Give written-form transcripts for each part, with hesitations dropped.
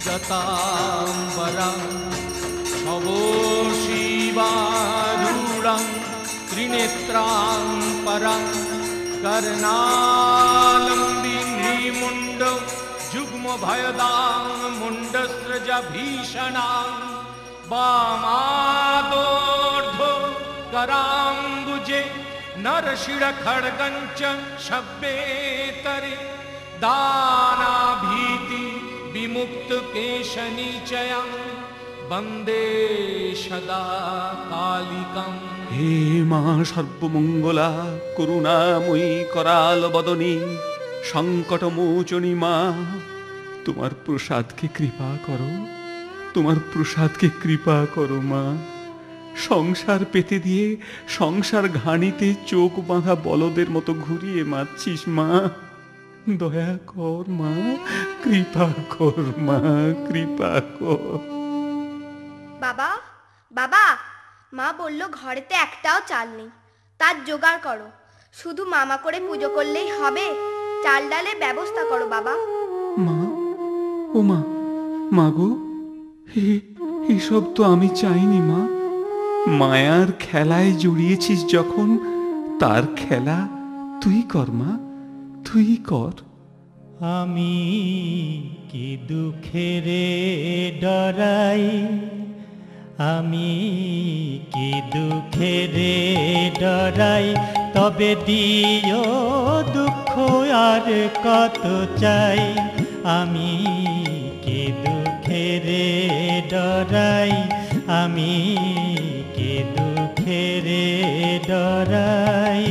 शताम्बरं शव शिवारूढं त्रिनेत्रां परं कर्णालम्बिनीमुण्डं जुग्मभयदां मुण्डस्रजभीषणां वामादोर्ध्व कराम्बुजे नरशिरखड्गञ्च शब्देतरे दानाभीति विमुक्तकेशनिचयं वन्दे सदा कालिकम्। হে মা সর্বমঙ্গলা, করুণাময়ী कराल বদনী, সংকটমোচনী মা, তোমার প্রসাদকে কৃপা করো, তোমার প্রসাদকে কৃপা করো মা। সংসার পেতে দিয়ে সংসার ঘানিতে চোখ বাঁধা বলদের মতো ঘুরিয়ে মারছিস মা, দয়া কর মা, কৃপা কর মা, কৃপা কর। বাবা, বাবা, মা বলল ঘরেতে একটাও চাল নেই, তার জোগাড় করো। শুধু মামা করে পুজো করলেই হবে? চাল ডালের ব্যবস্থা করো বাবা। মা, ও মা, মা গো, এসব তো আমি চাইনি মা। মায়ার খেলায় জড়িয়েছিস যখন, তার খেলা তুই কর মা, তুই কর। আমি কি দুঃখেরে ডরাই, আমি কি দুঃখেরে ডরাই, তবে দিও দুঃখ আর কত চাই। আমি কি দুঃখেরে ডরাই, আমি কি দুঃখেরে ডরাই।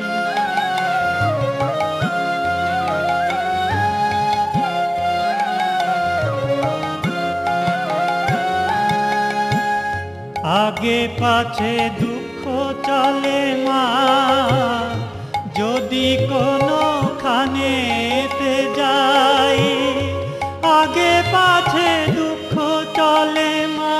আগে পাছে দুঃখ চলে মা, যদি কোনো খানেতে যাই। আগে পাছে দুঃখ চলে মা,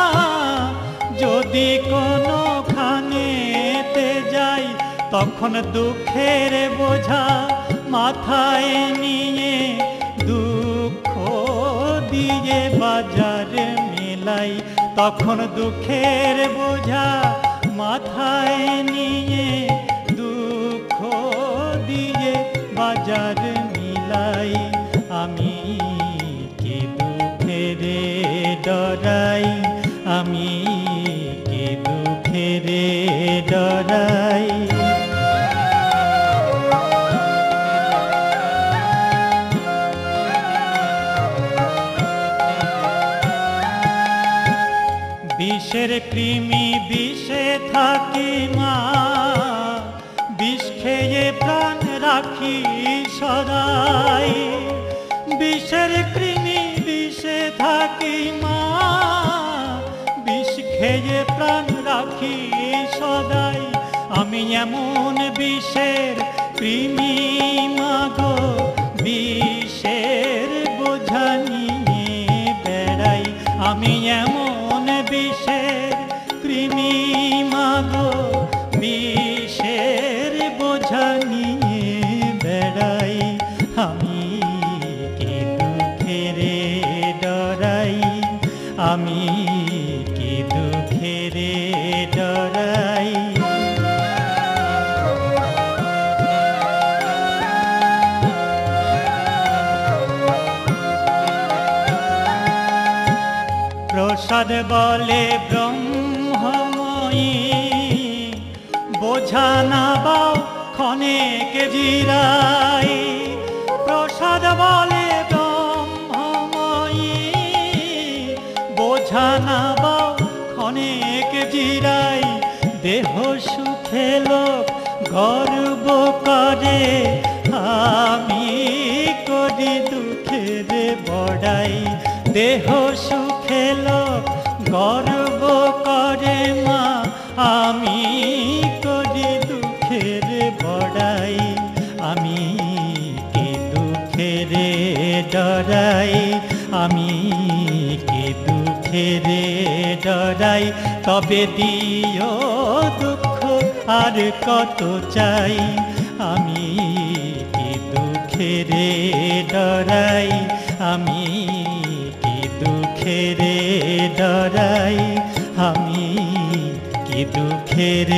যদি কোনো খানেতে যাই। তখন দুঃখের বোঝা মাথায় নিয়ে দুঃখ দিয়ে বাজার মেলাই। তখন দুঃখের বোঝা মাথায় নিয়ে দুঃখ দিয়ে বাজার মিলাই। আমি কি দুঃখেরে ডরাই, আমি কি দুঃখেরে ডরাই। বিষের কৃমি বিষে থাকি মা, বিষ খেয়ে প্রাণ রাখি সদাই। বিষের কৃমি বিষে থাকি মা, বিষ খেয়ে প্রাণ রাখি সদাই। আমি এমন বিষের কৃমি মাগো, বিষের বোঝা নিয়ে বেড়াই। আমি এমন বিষের কৃমি মাগো, বিষের বোঝা নিয়ে বেড়াই। আমি কি দুঃখেরে ডরাই, আমি কি দুঃখেরে ডরাই। প্রসাদ বলে ব্রহ্মময়ী, বোঝা না বাও ক্ষণেক জিরাই। প্রসাদ বলে ব্রহ্মময়ী, বোঝা না বাও ক্ষণেক জিরাই। দেহ সুখে লোক গর্ব করে, আমি করি দুঃখের বড়াই। দেহ সুখে লোক গর্ব করে মা, আমি করি দুঃখের বড়াই। আমি কি দুঃখেরে ডরাই, আমি কি দুঃখেরে ডরাই। তবে দিও দুঃখ আর কত চাই। আমি কি দুঃখেরে ডরাই, আমি কি ডরাই, আমি কি দুঃখের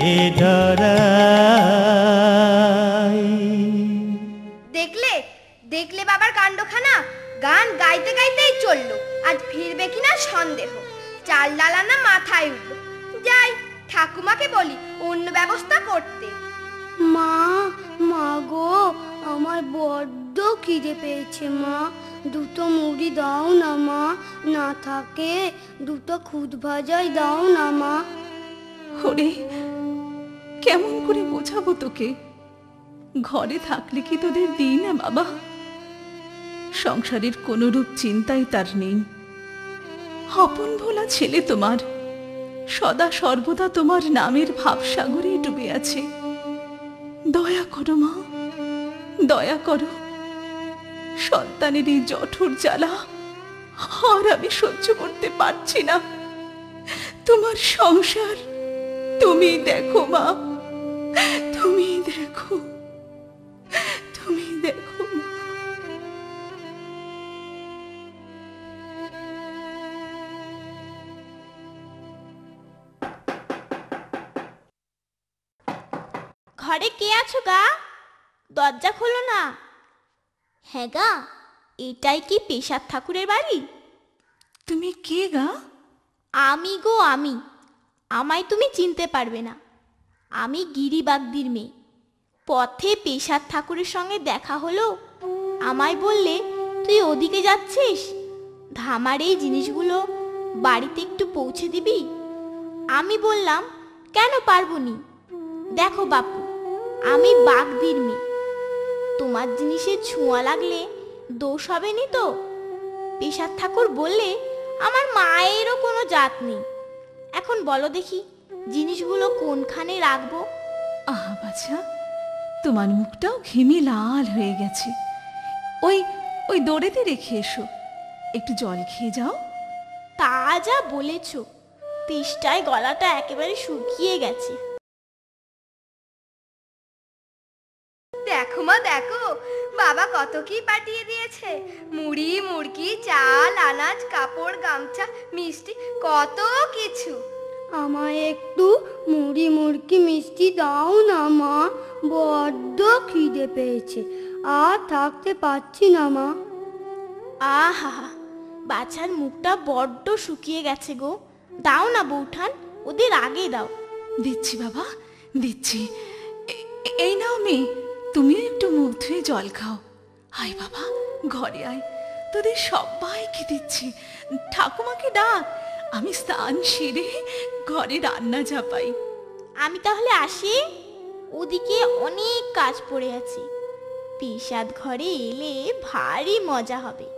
ডরাই। দেখলে দেখলে বাবার কাণ্ডখানা, গান গাইতে গাইতেই চললো, আজ ফিরবে কিনা সন্দেহ। চাল ডালানা মাথায় উঠলো। যাই ঠাকুমাকে বলি অন্য ব্যবস্থা করতে। মা, মা গো, আমার বড্ড খিদে পেয়েছে মা, দুটো মুড়ি দাও না মা, না থাকে দুটো খুদ ভাজাই দাও না মা। ওরে, কেমন করে বোঝাবো তোকে? ঘরে থাকলে কি তোদের দিই না বাবা? সংসারের কোনরূপ চিন্তাই তার নেই। আপন ভোলা ছেলে তোমার, সদা সর্বদা তোমার নামের ভাবসাগরে ডুবে আছে। দয়া করো মা, দয়া করো। সন্তানের এই জঠর জ্বালা আর আমি সহ্য করতে পারছি না। তোমার সংসার তুমি দেখো মা, তুমি দেখো, তুমি দেখো। ঘরে কে আছো গা? দরজা খোলো না। হ্যাঁ গা, এটাই কি পেশাদ ঠাকুরের বাড়ি? তুমি কে গা? আমি গো আমি। আমায় তুমি চিনতে পারবে না। আমি গিরিবাগদির মেয়ে। পথে পেশাদ ঠাকুরের সঙ্গে দেখা হলো। আমায় বললে তুই ওদিকে যাচ্ছিস, ধামার এই জিনিসগুলো বাড়িতে একটু পৌঁছে দিবি। আমি বললাম কেন পারবো নি। দেখো বাপু, আমি বাগদির মেয়ে, তোমার জিনিসের ছোঁয়া লাগলে দোষ হবে নি তো? পেশাদ ঠাকুর বললে আমার মায়েরও কোনো জাত নেই। এখন বলো দেখি জিনিসগুলো কোনখানে রাখবো? আহা বাছা, তোমার মুখটাও ঘেমে লাল হয়ে গেছে। ওই ওই দড়িতে রেখে এসো, একটু জল খেয়ে যাও। তা যা বলেছ, তেষ্টায় গলাটা একেবারে শুকিয়ে গেছে। দেখো মা দেখো, বাবা কত কি পাঠিয়ে দিয়েছে। মুড়ি, মুরগি, চাল, আনাজ, কাপড়, গামছা, মিষ্টি, কত কিছু। আমায় একটু মুড়ি মুরকি মিষ্টি দাও না মা, বড্ড খিদে পেয়েছে, আর থাকতে পারছি না মা। আহা, বাছার মুখটা বড্ড শুকিয়ে গেছে গো। দাও না বৌঠান, ওদের আগে দাও। দিচ্ছি বাবা, দিচ্ছি। এই নাও মেয়ে, তুমিও একটু মুখ ধুয়ে জল খাও। আয় বাবা, ঘরে আয়, তোদের সবাইকে দিচ্ছি। ঠাকুমাকে ডাক, আমি স্নান সেরে ঘরে রান্না চাপাই। আমি তাহলে আসি, ওদিকে অনেক কাজ পড়ে আছে। পেশাদ ঘরে এলে ভারী মজা হবে।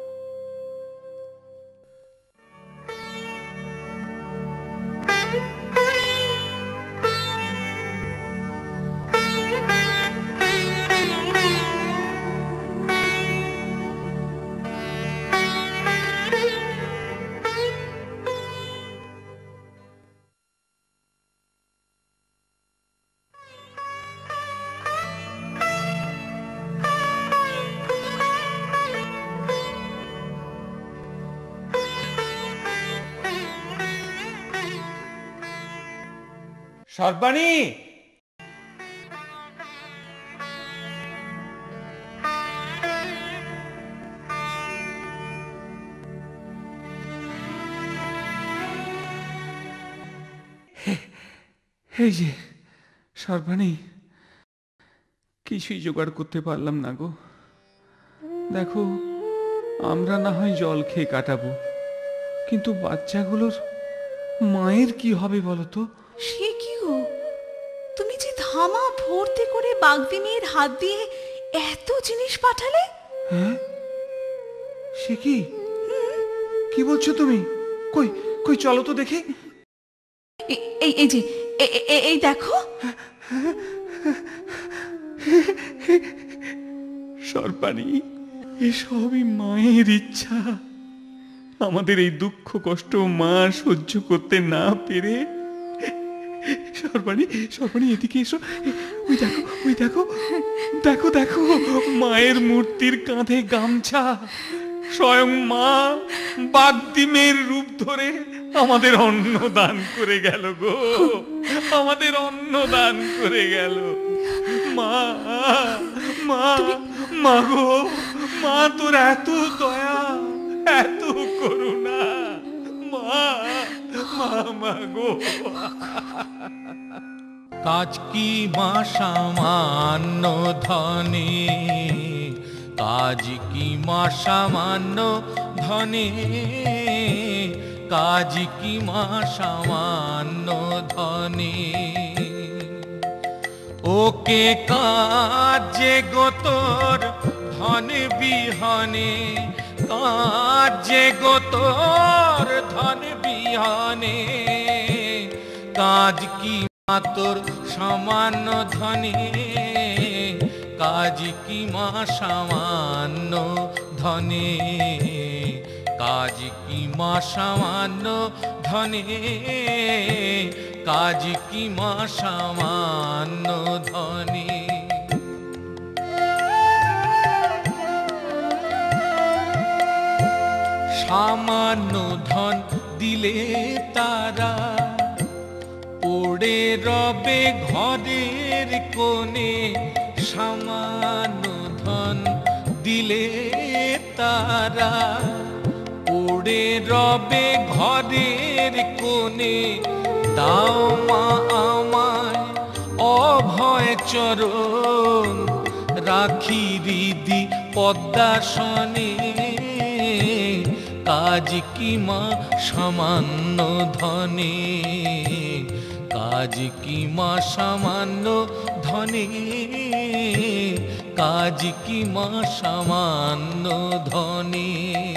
সর্বাণী, এই যে সর্বাণী, কিছুই জোগাড় করতে পারলাম না গো। দেখো, আমরা না হয় জল খেয়ে কাটাবো, কিন্তু বাচ্চাগুলোর মায়ের কি হবে বলো তো? সে কি গো, তুমি যে ধামা ভর্তি করে বাগদি মেয়ের হাত দিয়ে এত জিনিস পাঠালে? হ্যাঁ, সে কি? কি বলছো তুমি? কই কই চলো তো দেখি। এই যে এই দেখো। সর্বাণী, এসবই মায়ের ইচ্ছা। আমাদের এই দুঃখ কষ্ট মা সহ্য করতে না পেরে। সর্বাণী, সর্বাণী এদিকে এসো। ওই দেখো, ওই দেখো, দেখো দেখো, মায়ের মূর্তির কাঁধে গামছা। স্বয়ং মা বাগদিমের রূপ ধরে আমাদের অন্ন দান করে গেল গো, আমাদের অন্ন দান করে গেল। মা মা মা গো, মা তোর এত দয়া, এত করুণা, মা মা মা গো। কাজ কি মা সামান্য ধনে, কাজ কি মা সামান্য ধনে, কাজ কি মা সামান্য ধনে। ওকে কাজে গো তোর ধন বিহনে, কাজে গো তোর ধন বিহনে, কাজ কি মা তোর সামান্য ধনে, কাজ কি মা সামান্য ধনে, কাজ কি মা সামান্য ধনে, কাজ কি মা সামান্য ধনে। সামান্য ধন দিলে তারা পড়ে রবে ঘরের কোণে, সামান্য ধন দিলে তারা পড়ে রবে ঘরের কোণে। দাও মা আমায় অভয় চরণ, রাখি হৃদি পদ্মাসনে, কাজ কি মা সামান্য ধনে, কাজ কি মা সামান্য ধনে, কাজ কি মা সামান্য ধনে।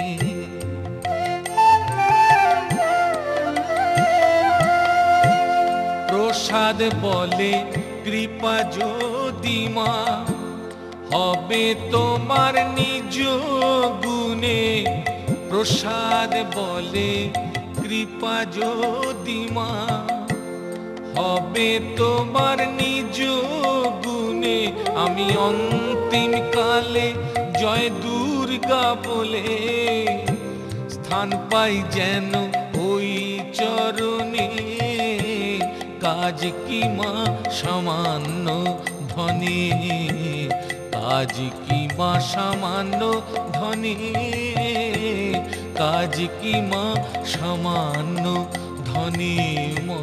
প্রসাদ বলে কৃপা যদি মা, হবে তোমার নিজ গুণে। প্রসাদ বলে কৃপা যদি মা, হবে তোমার নিজ গুণে। আমি অন্তিম কালে জয় দুর্গা বলে, স্থান পাই যেন ওই চরণে, কাজ কি মা সামান্য ধনে, কাজ কি মা সামান্য ধনে, কাজ কি মা সামান্য ধনে। মা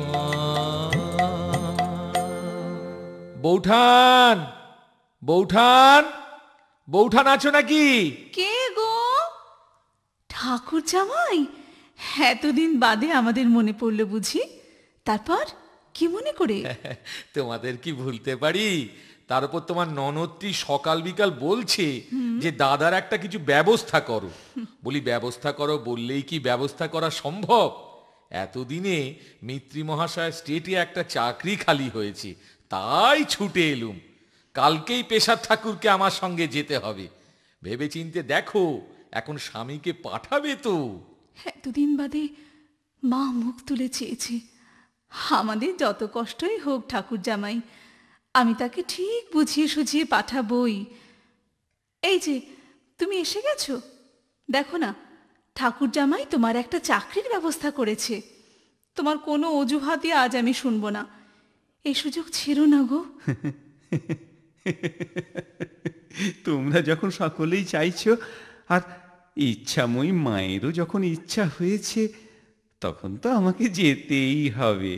বৌঠান, বৌঠান, বৌঠান আছো নাকি? কে গো? ঠাকুর জামাই, এতদিন বাদে আমাদের মনে পড়লো বুঝি? তারপর কি মনে করে? তোমাদের কি ভুলতে পারি? তার উপর তোমার ননদটি সকাল বিকাল বলছে যে দাদার একটা কিছু ব্যবস্থা করো। বলি ব্যবস্থা করো বললেই কি ব্যবস্থা করা সম্ভব? এতদিনে মিত্রি মহাশয় স্টেটে একটা চাকরি খালি হয়েছে, তাই ছুটে এলুম। কালকেই পেশার ঠাকুরকে আমার সঙ্গে যেতে হবে। ভেবে চিনতে দেখো, এখন স্বামীকে পাঠাবে তো। এতদিন বাদে মা মুখ তুলে চেয়েছে। আমাদের যত কষ্টই হোক ঠাকুর জামাই, আমি তাকে ঠিক বুঝিয়ে সুঝিয়ে পাঠাবই। এই যে তুমি এসে গেছো, দেখো না ঠাকুর জামাই তোমার একটা চাকরির ব্যবস্থা করেছে। তোমার কোনো অজুহাতই আজ আমি শুনবো না। এই সুযোগ ছেড়ো না গো। তোমরা যখন সকলেই চাইছো, আর ইচ্ছাময়ী মায়েরও যখন ইচ্ছা হয়েছে, তখন তো আমাকে যেতেই হবে।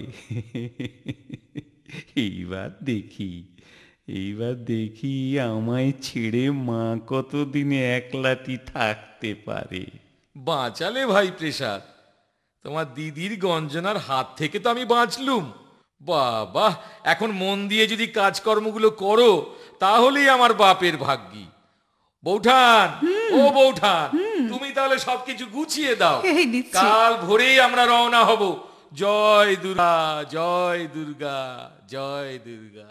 এইবার দেখি আমায় ছেড়ে মা কতদিনে একলাটি থাকতে পারে। বাঁচালে ভাই প্রসাদ, তোমার দিদির গঞ্জনার হাত থেকে তো আমি বাঁচলুম। বাবা, এখন মন দিয়ে যদি কাজকর্মগুলো করো তাহলেই আমার বাপের ভাগ্যি। বৌঠান, ও বৌঠান, তুমি তাহলে সবকিছু গুছিয়ে দাও। কাল ভোরেই আমরা রওনা হব। জয় দুর্গা, জয় দুর্গা, জয় দুর্গা।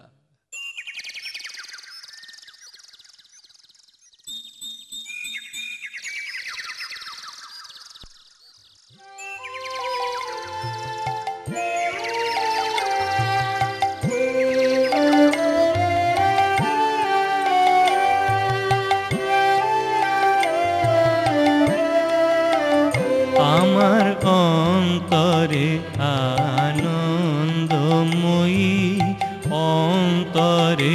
অন্তরে আনন্দময়ী, অন্তরে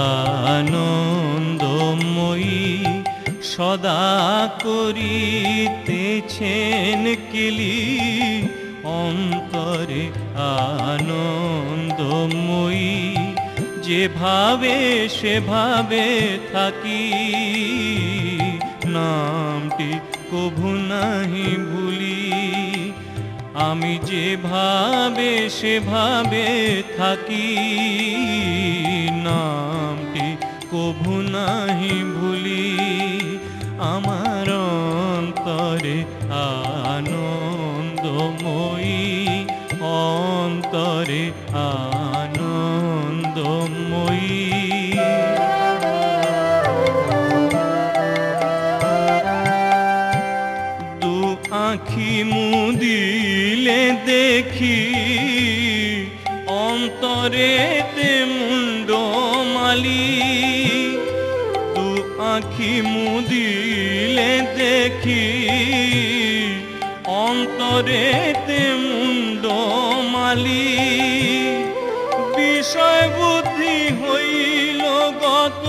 আনন্দময়ী, সদা করিতেছেন কেলি, অন্তরে আনন্দময়ী। যেভাবে সেভাবে থাকি, নামটি কভু নাহি ভুলি। আমি যেভাবে সেভাবে থাকি, নামটি কভু নাহি ভুলি। আমার অন্তরে আনন্দময়ী, অন্তরে আনন্দময়ী। দু আঁখি মুদিলে দেখি, অন্তরেতে মুন্ডমালি। দু আঁখি মুদিলে দেখি, অন্তরেতে মুন্ডমালি। বিষয় বুদ্ধি হইল গত,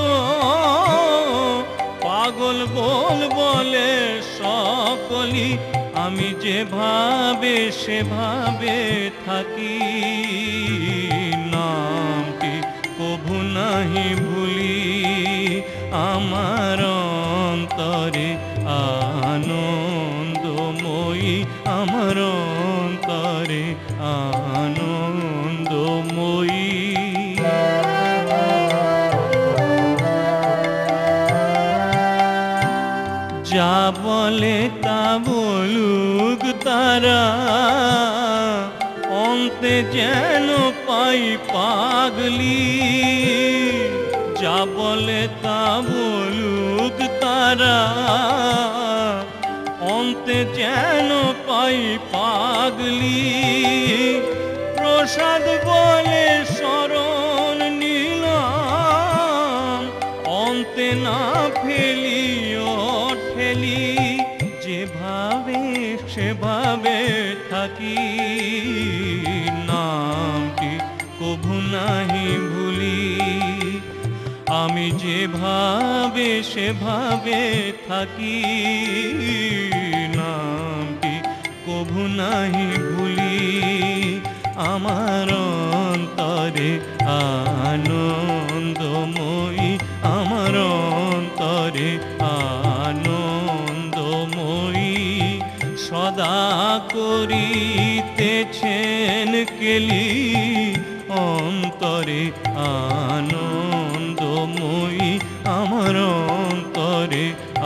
পাগল বলে সকলি। আমি যেভাবে সেভাবে থাকি, নামটি কভু নাহি ভুলি। আমার অন্তরে আনন্দময়ী, আমার অন্তরে আনন্দময়ী। যা বলে তা বলুক তারা, অন্তে যেন পাই পাগলি। যা বলে তা বলুক তারা, অন্তে যেন পাই পাগলি। প্রসাদ বলে শরণ নিলাম, অন্তে না ফেলিও ঠেলি। যেভাবে সেভাবে থাকি, নামটি কভু নাহি ভুলি। আমি যেভাবে সেভাবে থাকি, নামটি কভু নাহি ভুলি। আমার অন্তরে আনন্দময়ী, আমার অন্তরে আনন্দময়ী। সদা করিতেছেন কেলি, অন্তরে আনন্দময়ী, আমার অন্তরে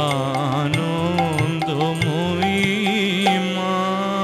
আনন্দময়ী মা।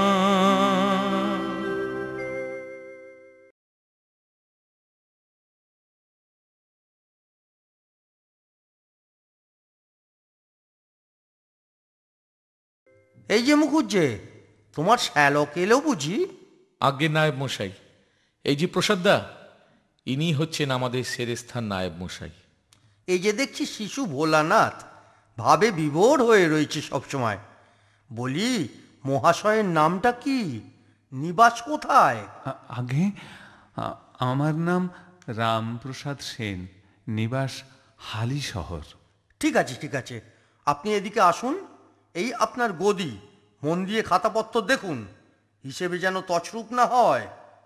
এই যে মুখুজ্জে, তোমার শ্যালক এলো বুঝি? আজ্ঞে নায়েব মশাই, এই যে প্রসাদদা, ইনি হচ্ছেন আমাদের সেরেস্থান নায়েব মশাই। এই যে দেখছি শিশু ভোলানাথ, ভাবে বিভোর হয়ে রয়েছে সবসময়। বলি, মহাশয়ের নামটা কি? নিবাস কোথায়? আগে আমার নাম রামপ্রসাদ সেন, নিবাস হালি শহর। ঠিক আছে ঠিক আছে, আপনি এদিকে আসুন। এই আপনার গদি, মন দিয়ে খাতাপত্র দেখুন, হিসেবে যেন তছরূপ না হয়।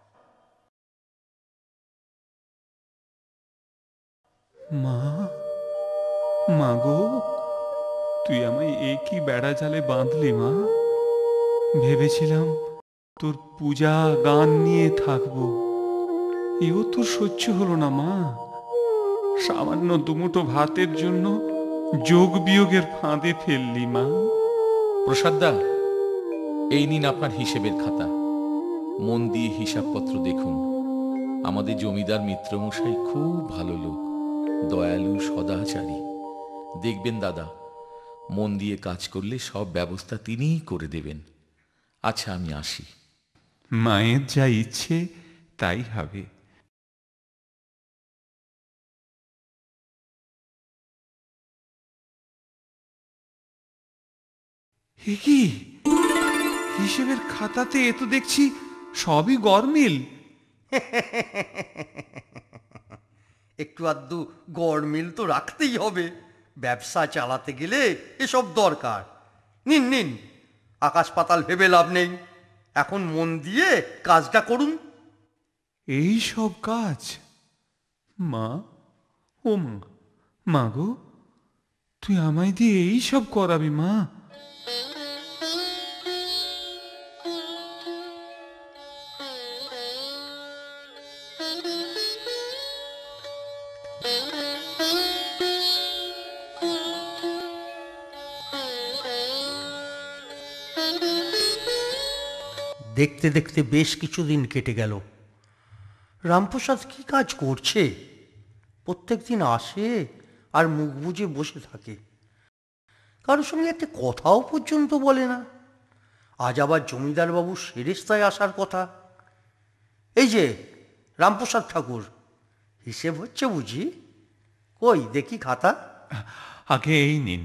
মা, মা গো, তুই আমায় কি বেড়া জালে বাঁধলি মা? ভেবেছিলাম তোর পূজা গান নিয়ে থাকবো, এও তোর সহ্য হলো না মা। সামান্য দুমুঠো ভাতের জন্য যোগ বিয়োগের ফাঁদে ফেললি মা। প্রসাদদা, এই নিন আপনার হিসেবের খাতা, মন দিয়ে হিসাবপত্র দেখুন। আমাদের জমিদার মিত্রমশাই খুব ভালো লোক, দয়ালু, সদাচারী। দেখবেন দাদা, মন দিয়ে কাজ করলে সব ব্যবস্থা তিনিই করে দেবেন। আচ্ছা, আমি আসি। মায়ের যা ইচ্ছে তাই হবে। কি হিসেবের খাতাতে এ তো দেখছি সবই গরমিল। একটু আধটু গড়মিল তো রাখতেই হবে, ব্যবসা চালাতে গেলে এসব দরকার। নিন নিন, আকাশ পাতাল ভেবে লাভ নেই, এখন মন দিয়ে কাজটা করুন। এই সব কাজ? মা, ও মা, মা গো, তুই আমায় দিয়ে এই সব করাবি মা? দেখতে দেখতে বেশ কিছুদিন কেটে গেল। রামপ্রসাদ কি কাজ করছে? প্রত্যেক দিন আসে আর মুখ বুজে বসে থাকে, কারোর সঙ্গে একটা কথাও পর্যন্ত বলে না। আজ আবার জমিদার বাবু সেরেস্তায় আসার কথা। এই যে রামপ্রসাদ ঠাকুর, হিসেব হচ্ছে বুঝি? কই দেখি খাতা। আগে এই নিন।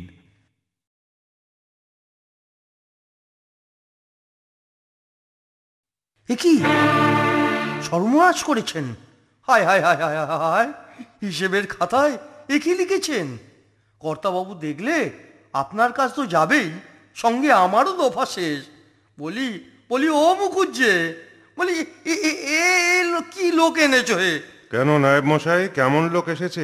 এ কি সর্বনাশ করেছেন! হায় হায় হায় হায় হায়, হিসেবের খাতায় এ কি লিখেছেন? কর্তাবাবু দেখলে আপনার কাজ তো যাবেই, সঙ্গে আমারও দফা শেষ। বলি বলি ও মুখুজ্জে, বলি কি লোক এনেছো হে? কেন নায়েব মশাই, কেমন লোক এসেছে?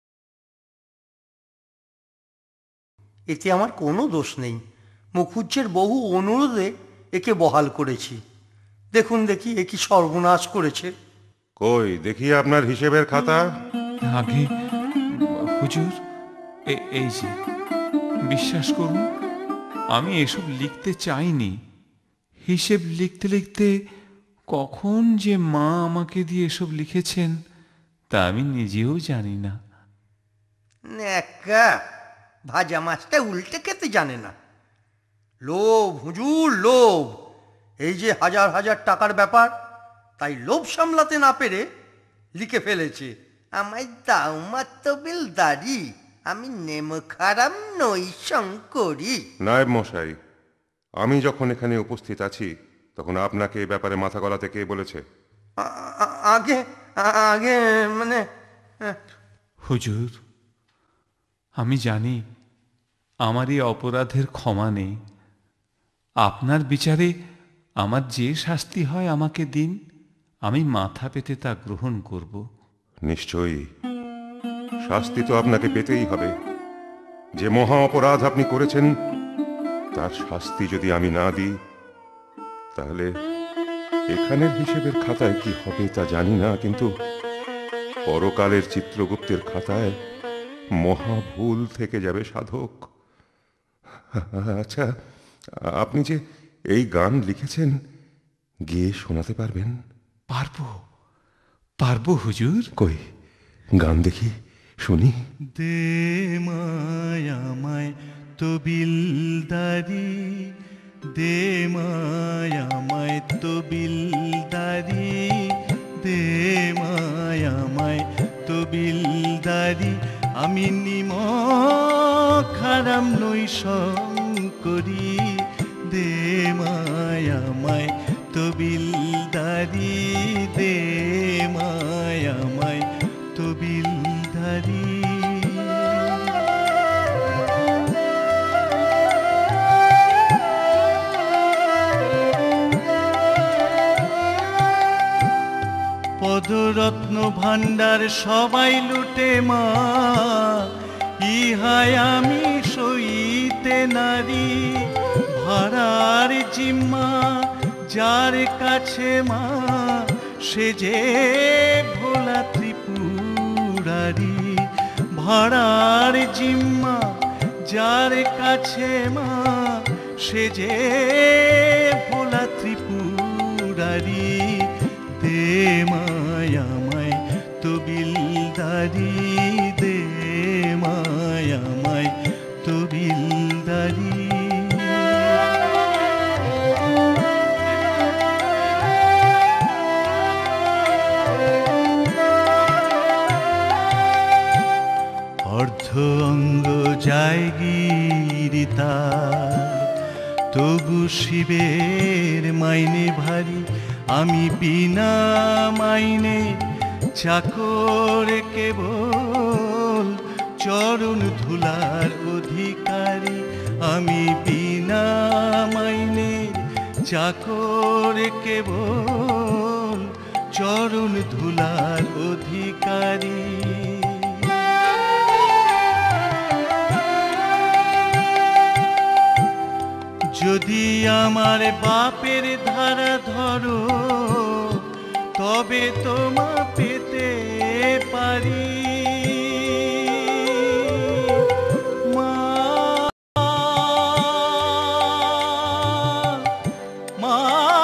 এতে আমার কোনো দোষ নেই, মুখুজ্জের বহু অনুরোধে একে বহাল করেছি। দেখুন দেখি এ কি সর্বনাশ করেছে। কই দেখি আপনার হিসেবের খাতা। আগে হুজুর, এই যে, বিশ্বাস করুন আমি এসব লিখতে চাইনি। হিসেব লিখতে লিখতে কখন যে মা আমাকে দিয়ে এসব লিখেছেন তা আমি নিজেও জানি না। ন্যাকা, ভাজা মাছটা উল্টে খেতে জানে না। লোভ হুজুর, লোভ। এই যে হাজার হাজার টাকার ব্যাপার, তাই লোভ সামলাতে না পেরে লিখে ফেলেছে, আমায় দাও মাতবিলদারি, আমি নেম খারাম নই শঙ্করী। নায়েব মশাই, আমি যখন এখানে উপস্থিত আছি তখন আপনাকে এ ব্যাপারে মাথা গলাতে কে বলেছে? আগে আগে মানে হুজুর, আমি জানি আমার এই অপরাধের ক্ষমা নেই। আপনার বিচারে আমার যে শাস্তি হয় আমাকে দিন, আমি মাথা পেতে তা গ্রহণ করব। নিশ্চয়ই শাস্তি তো আপনাকে পেতেই হবে। যে মহা অপরাধ আপনি করেছেন তার শাস্তি যদি আমি না দিই, তাহলে এখানের হিসেবের খাতায় কি হবে তা জানি না, কিন্তু পরকালের চিত্রগুপ্তের খাতায় মহা ভুল থেকে যাবে সাধক। আচ্ছা, আপনি যে এই গান লিখেছেন, গেয়ে শোনাতে পারবেন? পারবো, পারবো হুজুর। কই গান দেখি, শুনি। দে মায়ামায় তবিলদারি, দে মায়ামায় তবিলদারি, দে মায়ামায় তবিলদারি, আমি নিমক হারাম নই শঙ্করী, দে মায়ামায় তবিলদারি, দে মায়ামায় তবিলদারি। পদরত্ন ভাণ্ডার সবাই লুটে মা, ইহাই আমি সইতে নারী, ভাড়ার জিম্মা যার কাছে মা, সে যে ভোলা ত্রিপুরারি, ভাড়ার জিম্মা যার কাছে মা, সে যে ভোলা ত্রিপুরারি, দে মায়ামায় তবিলদারি, দে মায়ামায় তবিলদারি। অর্ধ অঙ্গ যায় গিরিতা, তবু শিবের মাইনে ভারী, আমি বিনা মাইনে চাকর কেবল চরণ ধুলার অধিকারী। আমি বিনা মাইনে চাকর কেবল চরণ ধুলার অধিকারী। যদি আমার বাপের ধারা ধরো তবে তোমা পেতে পারি। মা মা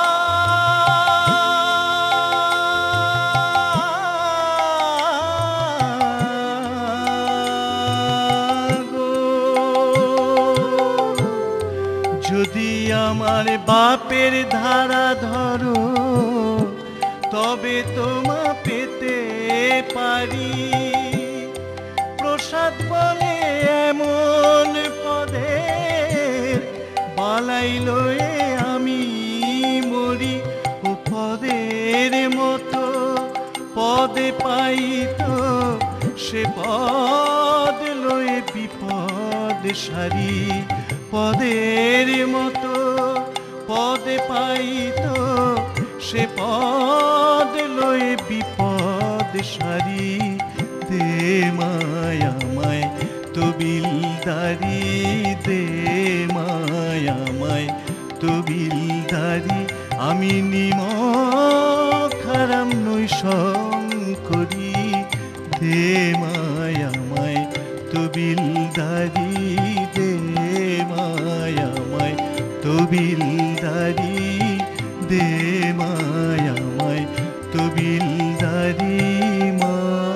যদি আমার বাপের ধারা ধরো তবে তোমা পেতে পারি। প্রসাদ বলে এমন পদের বালাই লয়ে আমি মরি। ও পদের মতো পদে পাইত সে পদ লয়ে বিপদ সারি। পদের মতো পদে পাইত সে পদ লয়ে বিপদ সারি। দে মায়ামায় তবিলদারি, দে মায়ামায় তবিলদারি। আমি নিমক হারাম নই শঙ্করী। দে মায়ামায় তবিলদারি, দে মায়ামায় তবিলদারি, দে মায়ামায় তবিলদারি। মা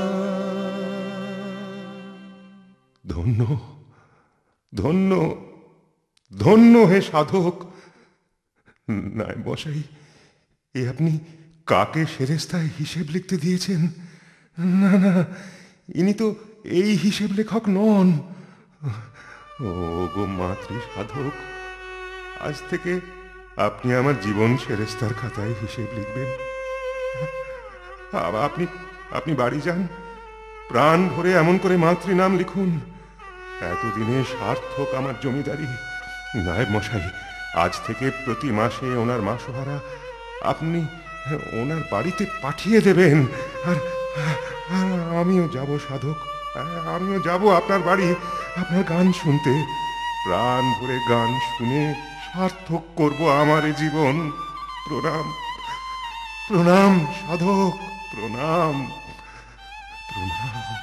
ধন্য ধন্য ধন্য হে সাধক। নাই মশাই, এ আপনি কাকে সেরেস্তায় হিসেব লিখতে দিয়েছেন? না না, ইনি তো এই হিসেব লেখক নন। ও গো মাতৃ সাধক, আজ থেকে আপনি আমার জীবন সেরেস্তার খাতায় হিসেব লিখবেন। আপনি আপনি বাড়ি যান, প্রাণ ভরে এমন করে মাতৃ নাম লিখুন। এতদিনে সার্থক আমার জমিদারি। নায়েব মশাই, আজ থেকে প্রতি মাসে ওনার মাসোহারা আপনি ওনার বাড়িতে পাঠিয়ে দেবেন। আর আমিও যাব সাধক, আমিও যাব আপনার বাড়ি আপনার গান শুনতে। প্রাণ ভরে গান শুনে সার্থক করব আমার জীবন। প্রণাম প্রণাম সাধক, প্রণাম প্রণাম।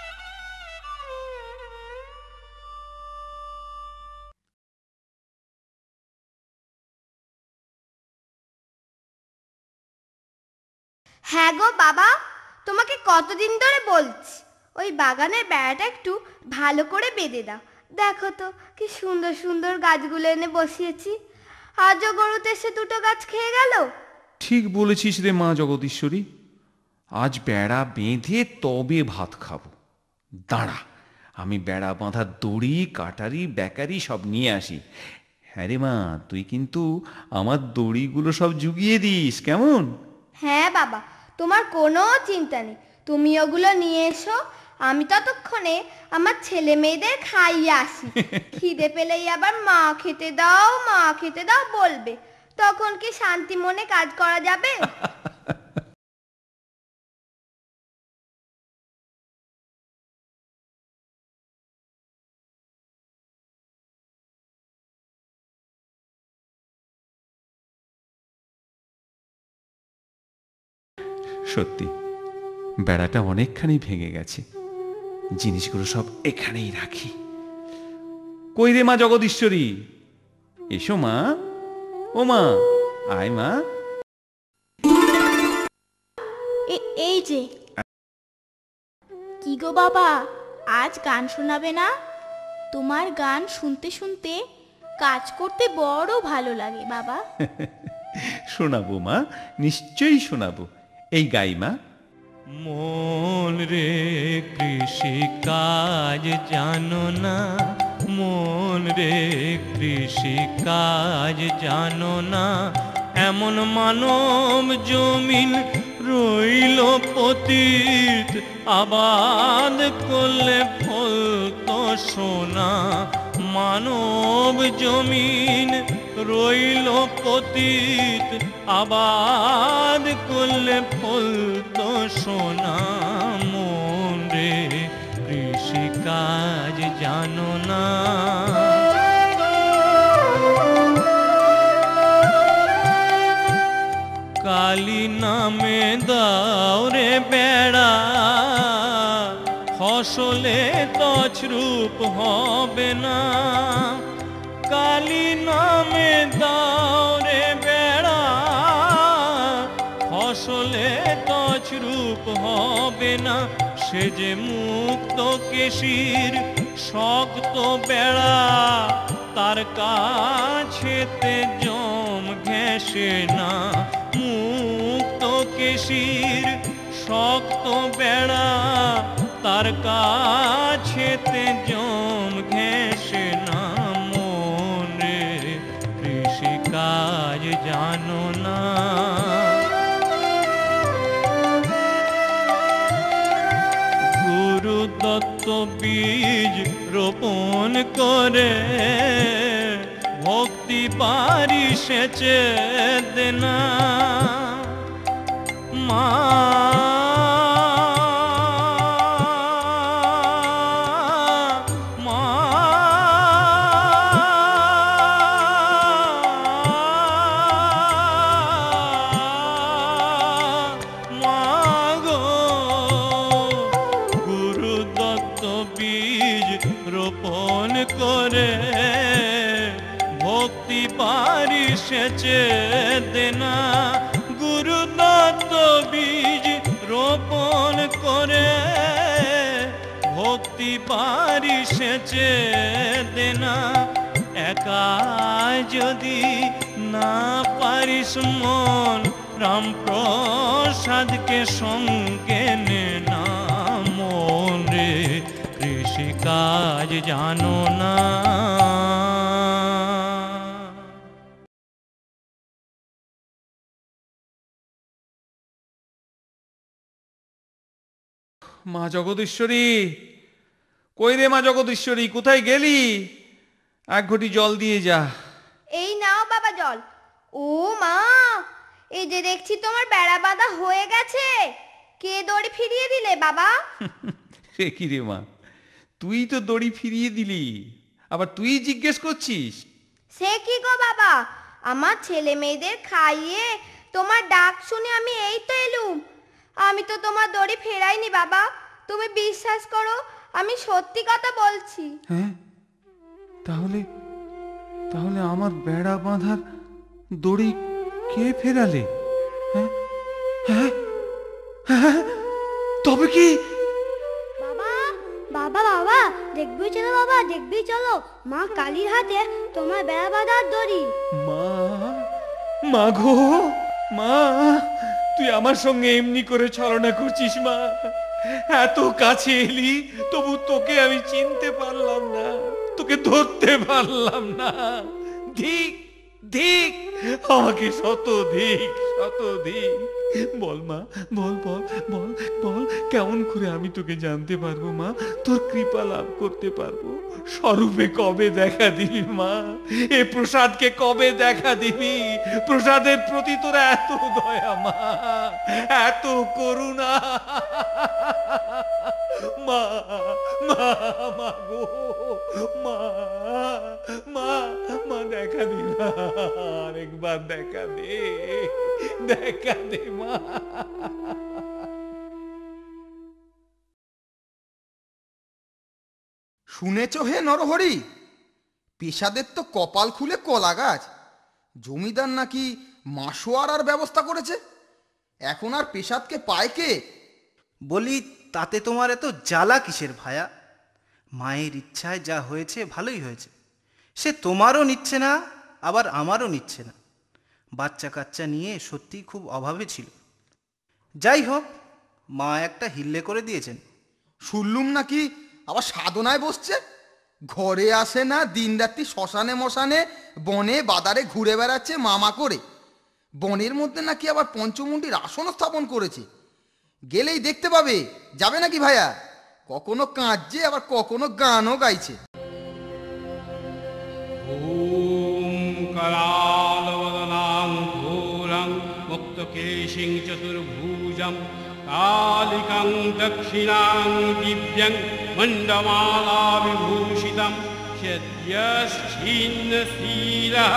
হ্যাঁ গো বাবা, তোমাকে কতদিন ধরে বলছি ওই বাগানের বেড়াটা একটু ভালো করে বেঁধে দাও। দেখো তো কি সুন্দর সুন্দর গাছগুলো এনে বসিয়েছি। আজও গরুতে এসে দুটো গাছ খেয়ে গেল। ঠিক বলেছিস রে মা জগদীশ্বরী, আজ বেড়া বেঁধে তবে ভাত খাবো। দাঁড়া, আমি বেড়া বাঁধার দড়ি, কাটারি, বেকারি সব নিয়ে আসি। হ্যাঁ রে মা, তুই কিন্তু আমার দড়িগুলো সব জুগিয়ে দিস, কেমন? হ্যাঁ বাবা, তোমার কোনো চিন্তা নেই, তুমি ওগুলো নিয়ে এসো। আমি ততক্ষণে আমার ছেলে মেয়েদের খাইয়ে আসি। খিদে পেলেই আবার মা খেতে দাও, মা খেতে দাও বলবে। তখন কি শান্তি মনে কাজ করা যাবে? সত্যি বেড়াটা অনেকখানি ভেঙে গেছে। জিনিসগুলো সব এখানেই রাখি। কই রে মা জগদীশ্বরী, এসো মা। ও মা, আয় মা। এই যে। কি গো বাবা, আজ গান শোনাবে না? তোমার গান শুনতে শুনতে কাজ করতে বড় ভালো লাগে বাবা। শোনাবো মা, নিশ্চয়ই শোনাবো। এই গাই মা। মন রে কৃষি কাজ জানো না, মন রে কৃষি কাজ জানো না, এমন মানব জমিন রইল পতিত, আবাদ করলে ফল তো সোনা। মানব জমিন রইল পতিত, আবাদ করলে ফল তো সোনা। মন রে কৃষিকাজ জানো না, কালী নামে দাও রে বেড়া, ফসলে তছরূপ হবে না। কালী নামে দাও রে বেড়া, ফসলে তছরূপ হবে না। সে যে মুক্ত কেশির শক্ত বেড়া, তার কাছেতে জম ঘেঁষে না। মুক্ত কেশির শক্ত বেড়া, তার কাছেতে জম ঘেঁষে না। মনে কৃষিকাজ জানো না, গুরু দত্ত বীজ রোপণ করে, ভক্তি পারি সেচে দেনা। মা সেচে দেনা। গুরু দত্ত বীজ রোপণ করে, ভক্তি পারি সেচে দেনা। একা যদি না পারিস মন, রামপ্রসাদকে সঙ্গে নে না। মন রে কৃষিকাজ জানো না, মা জগদীশ্বরী, কই রে মা জগদীশ্বরী, কোথায় গেলি? এক ঘটি জল দিয়ে যা। এই নাও বাবা জল। ও মা, এই যে দেখছি তোমার বেড়া বাঁধা হয়ে গেছে। কে দড়ি ফিরিয়ে দিলে বাবা? সে কি রে মা, তুই তো দড়ি ফিরিয়ে দিলি, আবার তুই জিজ্ঞেস করছিস? সে কি গো বাবা, আমার ছেলে মেয়েদের খাইয়ে তোমার ডাক শুনে আমি এই তো এলুম। আমি তো তোমার দড়ি ফেরাইনি বাবা, তুমি বিশ্বাস করো, আমি সত্যি কথা বলছি। হ্যাঁ, তাহলে তাহলে আমার বেড়া বাঁধার দড়ি কে ফেরালে? হ্যাঁ হ্যাঁ হ্যাঁ, তবে কি? বাবা বাবা বাবা, দেখবি চলো বাবা, দেখবি চলো, মা কালীর হাতে তোমার বেড়া বাঁধার দড়ি। মা, মা গো মা, তুই আমার সঙ্গে এমনি করে ছলনা করছিস মা? এত কাছে এলি, তবু তোকে আমি চিনতে পারলাম না, তোকে ধরতে পারলাম না। ধিক ধিক, আমাকে শত ধিক, শত ধিক। বল মা, বল বল বল বল, কেমন করে আমি তোকে জানতে পারবো মা, তোর কৃপা লাভ করতে পারবো? স্বরূপে কবে দেখা দিবি মা? এ প্রসাদকে কবে দেখা দিবি? প্রসাদের প্রতি তোর এত দয়া মা, এত করুণা মা, মা, মা গো মা, মা, মা দেখা দি মা, আরেকবার দেখা দে, দেখা দে মা। শুনেছ হে নরহরি, পেশাদের তো কপাল খুলে কলা গাছ। জমিদার নাকি মাসোয়ারার ব্যবস্থা করেছে, এখন আর পেশাদকে পায় কে? বলি, তাতে তোমার এত জ্বালা কিসের ভায়া? মায়ের ইচ্ছায় যা হয়েছে ভালোই হয়েছে, সে তোমারও নিচ্ছে না, আবার আমারও নিচ্ছে না। বাচ্চা কাচ্চা নিয়ে সত্যি খুব অভাবে ছিল। যাই হোক, মা একটা হিল্লে করে দিয়েছেন। শুনলুম নাকি আবার সাধনায় বসছে, ঘরে আসে না, দিনরাত্রি শ্মশানে মশানে বনে বাদারে ঘুরে বেড়াচ্ছে মামা করে। বনের মধ্যে নাকি আবার পঞ্চমুণ্ডির আসন স্থাপন করেছে। গেলেই দেখতে পাবে। যাবে নাকি ভাইয়া? কখনো কাঁদছে আবার কখনো গানও গাইছে। ॐ करालवदनां घोरं मुक्तकेशिं चतुर्भुजं कालिकं दक्षिणां दिव्यं मण्डमालाविभूषितं शद्यश्चिन्नशीलः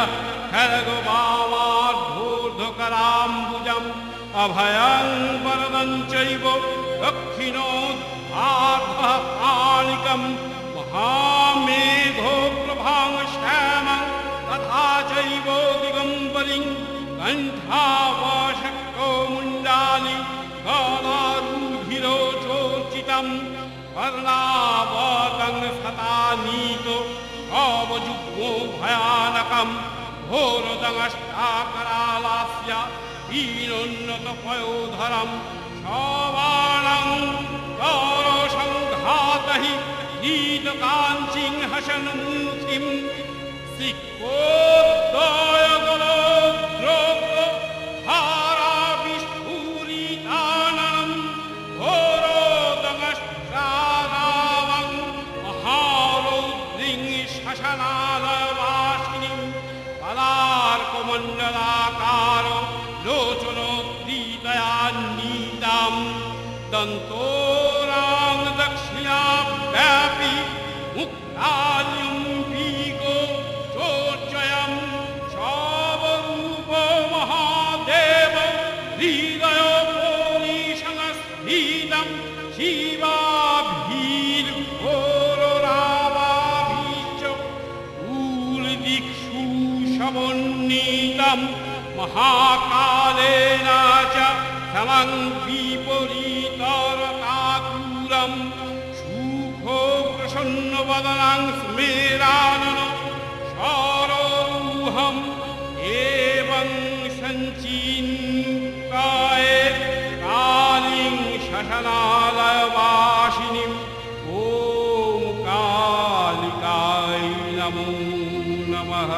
खड्गवामार्धोर्ध्वकराम्बुजम् अभयं वरदं चैव दक्षिणोद्धार्तः पाणिकं महामेघो प्रभां श्यामं तथा चैव दिगम्बरिं कण्ठावशक्तो मुण्डानि गलारूधिरोचोर्चितं वर्णावतं सतानीतो भावजुग्मो भयानकं घोरदंष्टाकरालास्य हीनोन्नतपयोधरं शवाणं गौरसङ्घातहि नीतकाञ्चिं हसन्मूर्तिं सिक्कोद्दयगलोद्रोक्तहाराविस्फुरिताननं घोरोदंष्ट्रारावं महारौद्रिं शशनालवासिनीं पलार्कमण्डलाकारो लोचनोत्तीतयान्नीतां दन्तोरां दक्षिणाव्यापी मुक्ताल्युम्बीको चोर्चयं शावरूप महादेव हृदयोपनिषङ्गस्थितं शिवाभिर्घोररावाभिश्च ऊर्दिक्षु शवोन्नीतं महाकालेन च समं विपरीतरताक्रूरं सुखो प्रसन्नवदनं स्मेरानन शररूहम् एवं सञ्चिन्ताये कालीं शशनालयवासिनीं ॐ कालिकाय नमो नमः।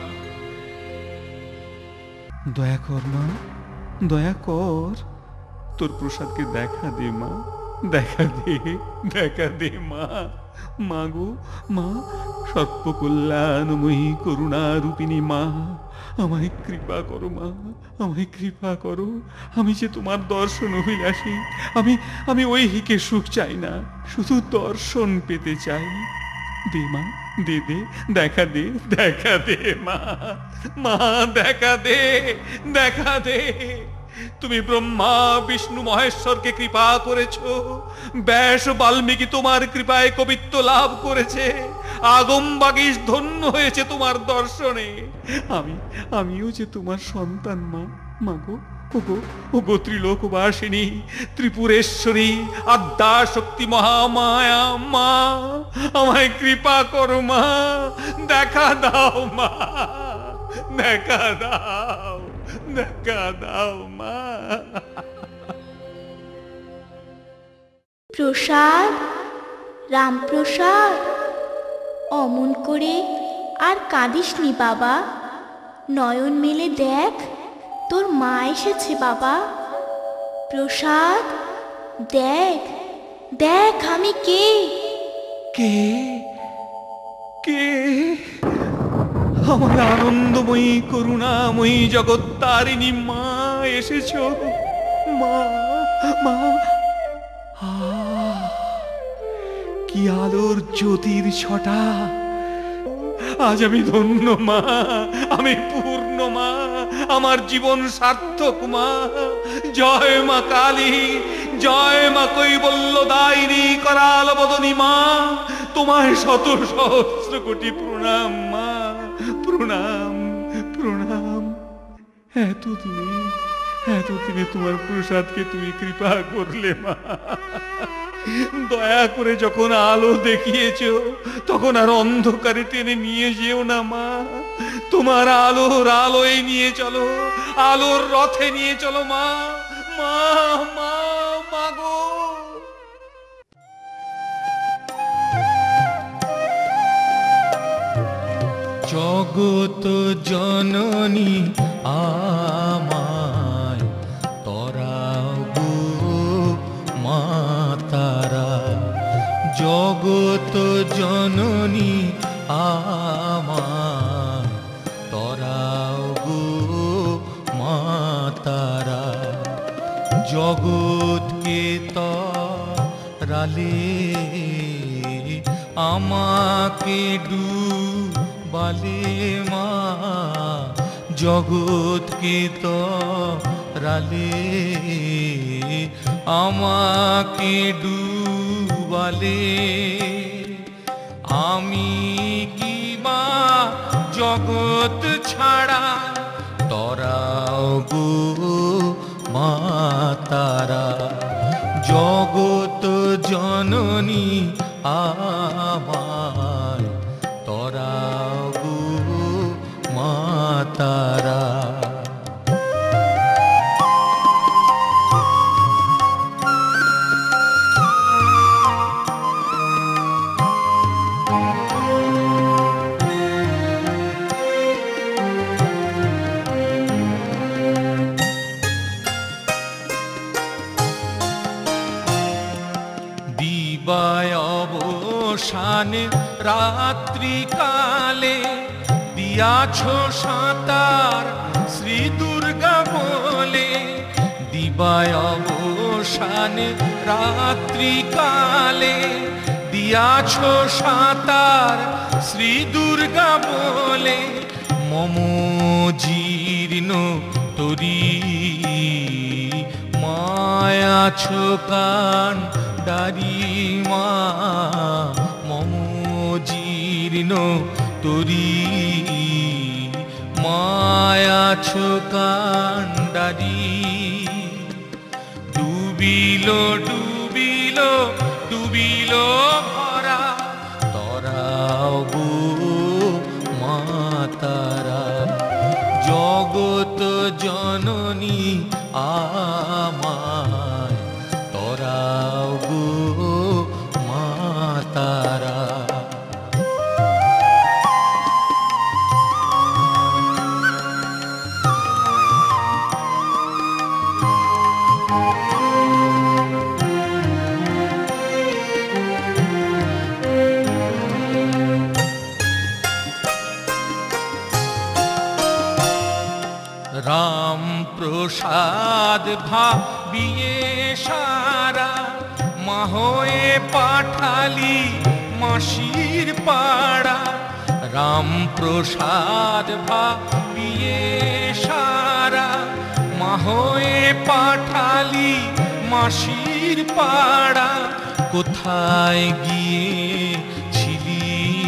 দয়া কর মা, দয়া কর, তোর প্রসাদকে দেখা দে মা, দেখা দে, দেখা দে মা। মা গো মা, সর্বকল্যাণময়ী করুণারূপিণী মা, আমায় কৃপা করো মা, আমায় কৃপা করো। আমি যে তোমার দর্শন অভিলাষী, আমি ঐহিকে সুখ চাই না, শুধু দর্শন পেতে চাই। দে মা, দে দে, দেখা দে, দেখা দে মা, মা দেখা দে, দেখা দে। তুমি ব্রহ্মা বিষ্ণু মহেশ্বরকে কৃপা করেছ, ব্যাস বাল্মীকি তোমার কৃপায় কবিত্ব লাভ করেছে, আগম বাগীশ ধন্য হয়েছে তোমার দর্শনে। আমিও যে তোমার সন্তান মা, মাগো ওগো, ওগো ত্রিলোকবাসিনী, ত্রিপুরেশ্বরী, আদ্যা শক্তি মহামায়া মা, আমায় কৃপা করো মা, দেখা দাও মা, দেখা দাও, দেখা দাও মা। প্রসাদ, রামপ্রসাদ, অমন করে আর কাঁদিসনি বাবা, নয়ন মেলে দেখ, তোর মা এসেছে বাবা। প্রসাদ, দেখ, দেখ আমি কে। কে কে? আমার আনন্দময়ী করুণাময়ী জগত্তারিণী মা এসেছ মা, মা। কি আলোর জ্যোতির ছটা! আজ আমি ধন্য মা, আমি পূর্ণ মা, আমার জীবন সার্থক মা। জয় মা কালী, জয় মা কৈবল্যদায়িনী করাল বদনী মা, তোমায় শত সহস্র কোটি প্রণাম মা, প্রণাম, প্রণাম। এতদিনে তোমার প্রসাদকে তুমি কৃপা করলে মা, দয়া করে যখন আলো দেখিয়েছ তখন আর অন্ধকারে টেনে নিয়ে যেও না মা, তোমার আলোর আলোয় নিয়ে চলো, আলোর রথে নিয়ে চলো মা, মা, মা, মা গো। জগত জননী আমায় তরাও গো মা তারা, জগত জননী আমায় তরাও গো মা তারা। জগৎকে তরালে আমাকে ডুবালে মা, জগৎকে তরালে আমাকে ডুবালে। আমি কি মা জগৎ ছাড়া তরাও গো মা তারা, জগৎ জননী আমায় তরাও গো মা তারা। দিবায় অবসান রাত্রিকালে দিয়াছ সাঁতার শ্রী দুর্গা বলে। দিবায় অবসান রাত্রিকালে দিয়াছ সাঁতার শ্রী দুর্গা বলে। মম জীর্ণ তরি মায়াছ কান দারি মা, মম জীর্ণ তরি মায়াছ কান্ডারি। ডুবিল ডুবিল ডুবিল ভরা তরাও গো মা তারা, জগৎ জননী আমায় তরাও গো মা তারা। রাম প্রসাদ ভাবিয়ে সারা মা হয়ে পাঠালি মাসির পাড়া। রাম প্রসাদ ভাবিয়ে সারা মা হয়ে পাঠালি মাসির পাড়া। কোথায় গিয়েছিলি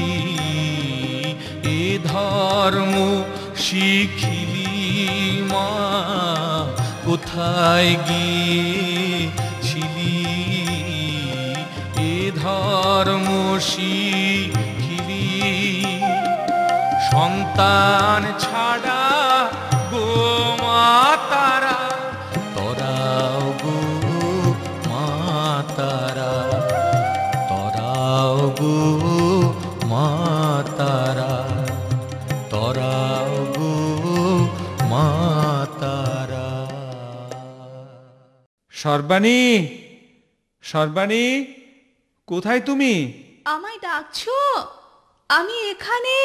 এ ধর্ম শিখিলি মা, কোথায় গিয়েছিলি এ ধর্ম শিখিলি। সন্তান ছাড়া গো মা তারা তরাও গো মা তারা, তরাও গো মা তারা, তরাও গো মা তারা। সর্বাণী, সর্বাণী, কোথায় তুমি? আমায় ডাকছো? আমি এখানে।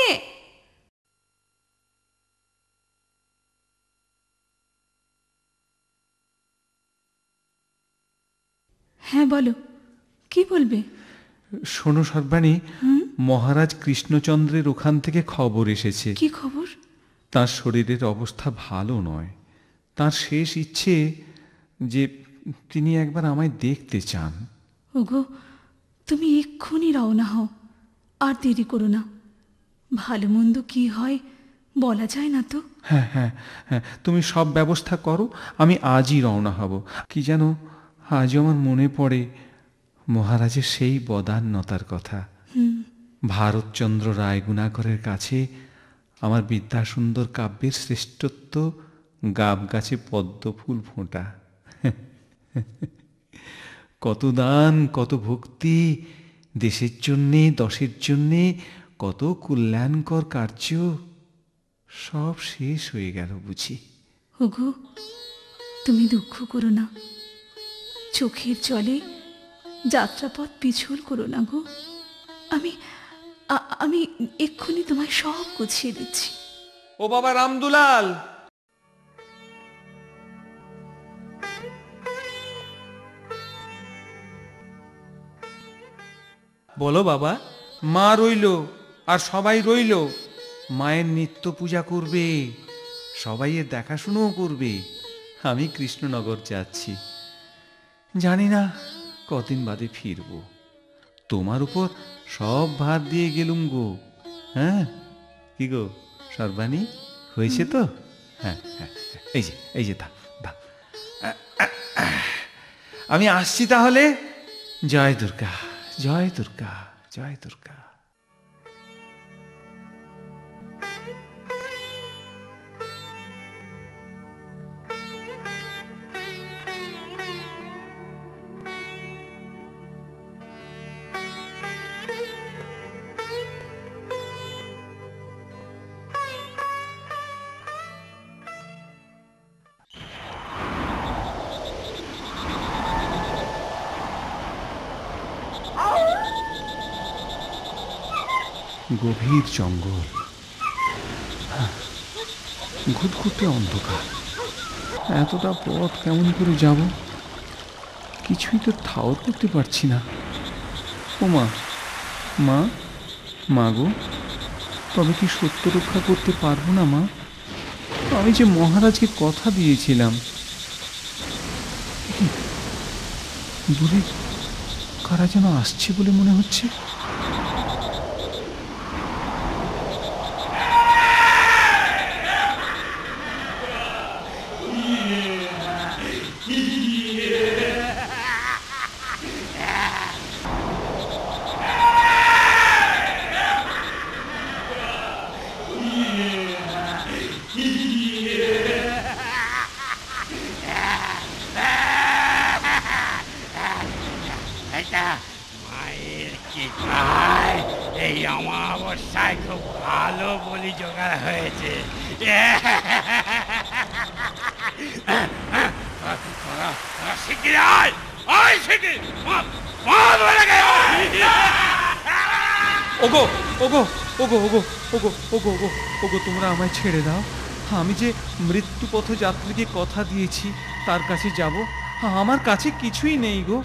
হ্যাঁ বলো, কি বলবে? শোনো সর্বাণী, মহারাজ কৃষ্ণচন্দ্রের ওখান থেকে খবর এসেছে। কি খবর? তার শরীরের অবস্থা ভালো নয়। তার শেষ ইচ্ছে যে তিনি একবার আমায় দেখতে চান। ওগো, তুমি এক্ষুনি রওনা হও, আর দেরি করো না। ভালো মন্দ কি হয় বলা যায় না তো। হ্যাঁ হ্যাঁ হ্যাঁ, তুমি সব ব্যবস্থা করো, আমি আজই রওনা হব। কি যেন আজও আমার মনে পড়ে মহারাজের সেই বদান্যতার কথা। ভারতচন্দ্র রায়গুণাকরের কাছে আমার বিদ্যাসুন্দর কাব্যের শ্রেষ্ঠত্ব গাব গাছে পদ্ম ফুল ফোঁটা। কত দান, কত ভক্তি, দেশের জন্যে, দশের জন্যে কত কল্যাণকর কার্য সব শেষ হয়ে গেল বুঝি। ওগো, তুমি দুঃখ করো না, চোখের জলে যাত্রাপথ পিছল করো না গো। আমি এক্ষুনি তোমায় সব গুছিয়ে দিচ্ছি। ও বাবা রামদুলাল, বলো বাবা। মা রইল আর সবাই রইল, মায়ের নিত্য পূজা করবে, সবাই এর দেখাশুনোও করবে। আমি কৃষ্ণনগর যাচ্ছি, জানি না কদিন বাদে ফিরব। তোমার উপর সব ভার দিয়ে গেলুম গো। হ্যাঁ, কি গো সর্বাণী, হয়েছে তো? হ্যাঁ হ্যাঁ, এই যে দাও দাও। আমি আসছি তাহলে। জয় দুর্গা, জয় দুর্গা, জয় দুর্গা। গভীর জঙ্গল, ঘুটঘুটে অন্ধকার। এতটা পথ কেমন করে যাব, কিছুই তো ঠাউর করতে পারছি না। ও মা, মা, মা গো, তবে কি সত্য রক্ষা করতে পারবো না মা? আমি যে মহারাজকে কথা দিয়েছিলাম। দূরে কারা যেন আসছে বলে মনে হচ্ছে। মায়ের কি খায়, এই অমাবস্যায় খুব ভালো বলি জোগাড় হয়েছে। ওগো ওগো ওগো ওগো ওগো ওগো ওগো ওগো, তোমরা আমায় ছেড়ে দাও। আমি যে মৃত্যুপথ যাত্রীকে কথা দিয়েছি তার কাছে যাব। আমার কাছে কিছুই নেই গো।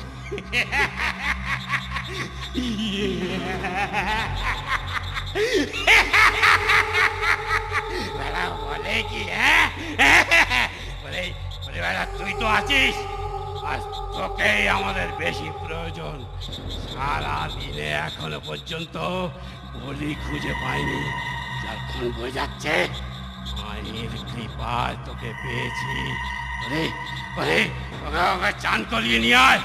বলে কি, তুই তো আছিস, আর তোকেই আমাদের বেশি প্রয়োজন। সারা দিনে এখনো পর্যন্ত বলি খুঁজে পাইনি, যখন বোঝাচ্ছে মায়ের কৃপায় তোকে পেয়েছি। চান করিয়ে নিয়ে আয়।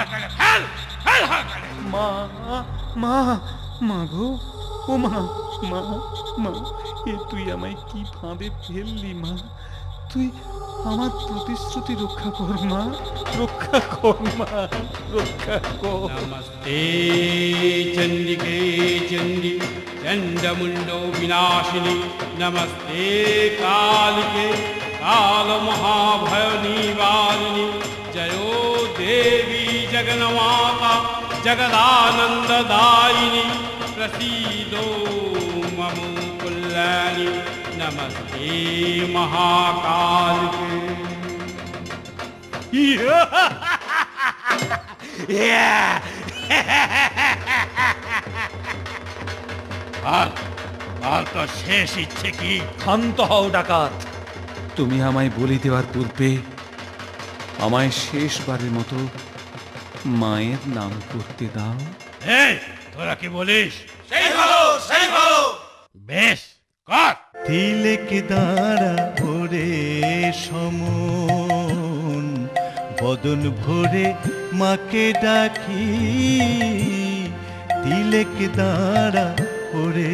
মা, মা, মা গো, ও মা, মা, মা, এ তুই আমায় কি ফাঁদে ফেললি মা? তুই আমার প্রতিশ্রুতি রক্ষা কর মা, রক্ষা কর মা, রক্ষা কর। নমস্তে চন্ডিকে চন্ডী চণ্ডমুণ্ডো বিনাশিনী, নমস্তে কালিকে কাল মহাভয় নিবারিণী, জয়ো দেবী জগন্মাতা জগদানন্দদায়িনী, প্রসীদো মম কল্যাণী, নমস্তে মহাকালকে। আর তো শেষ ইচ্ছে কি? ক্ষান্ত হও ডাকাত। তুমি আমায় বলি দেওয়ার পূর্বে আমায় শেষবারের মতো মায়ের নাম করতে দাও। তোরা কি বলিস? সেই ভালো, সেই ভালো। বেশ, কর। তিলেক দাঁড়া ভরে সমন, বদন ভরে মাকে ডাকি। তিলেক দাঁড়া ভরে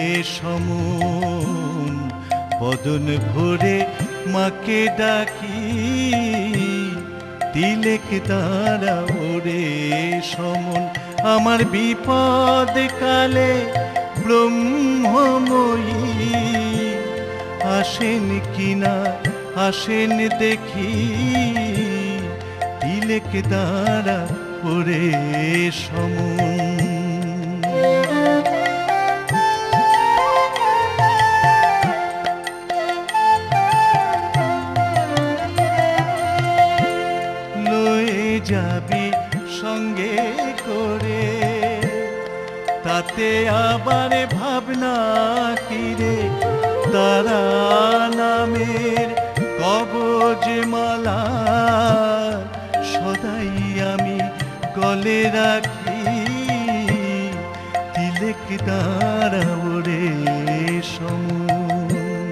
সমন, বদন ভরে মাকে ডাকি। তিলেক দাঁড়া ওরে সমন, আমার বিপদ কালে ব্রহ্মময়ী আসেন কিনা আসেন দেখি তিলেক দ্বারা ওরে সমন। লয়ে যাবি সঙ্গে করে তাতে আবার ভাবনা কিরে তারা নামের কবজ মালা সদাই আমি গলে রাখি তিলেক দ্বারা ওরে সমন।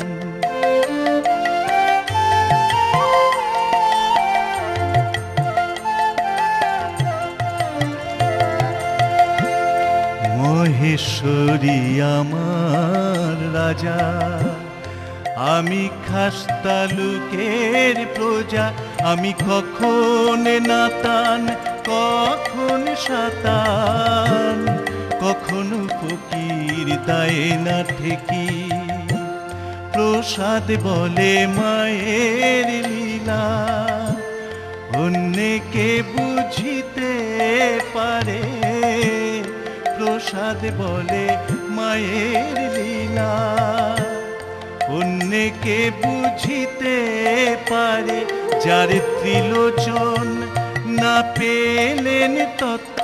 মহেশ্বরী আমার রাজা আমি খাস্তালুকের প্রজা আমি কখন নাতান কখন শাতান কখনো ফকির দায় না ঠেকি প্রসাদ বলে মায়ের লীলা অন্যকে বুঝিতে পারে প্রসাদ বলে মায়ের লীলা অন্যকে বুঝিতে পারে যার ত্রিলোচন না পেলেন তত্ত্ব